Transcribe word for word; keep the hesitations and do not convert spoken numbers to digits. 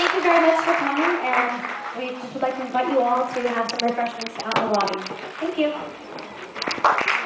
thank you very much for coming, and we just would like to invite you all to have some refreshments out in the lobby. Thank you.